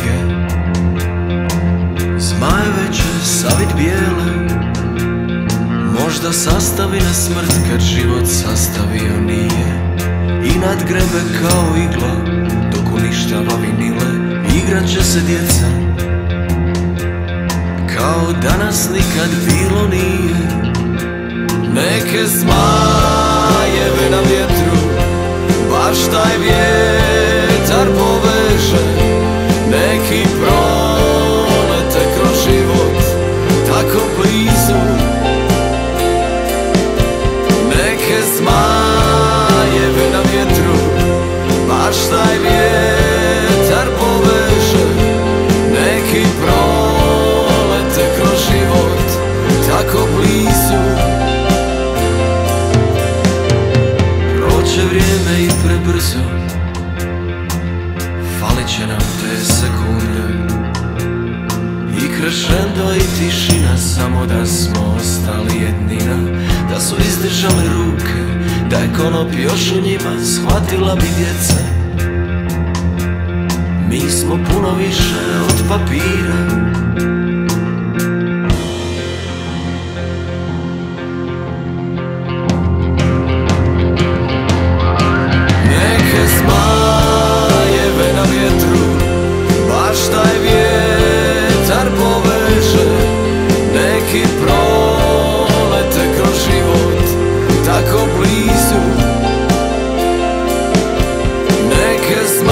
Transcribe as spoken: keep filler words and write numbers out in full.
knjige. Zmajeve će savit bijele, možda sastavi na smrt kad život sastavio nije. I nadgrebe kao igla dok uništava vinile. Igrat će se djeca kao danas nikad bilo nije. Neke zmajeve na vjetru baš taj vjetar poveže. Neki prolete kroz život tako blizu. Neke zmajeve na vjetru baš taj vjetar poveže. Neki prolete kroz život tako blizu. Proće vrijeme i prebrzo, falit će nam te sekunde. I crescendo i tišina, samo da smo ostali jednina. Da su izdržale ruke, da je konop još u njima, shvatila bi djeca. Mi smo puno više od papira. Neke zmajeve na vjetru baš taj vjetar poveže. Neki prolete kroz život tako blizu. Neke zmajeve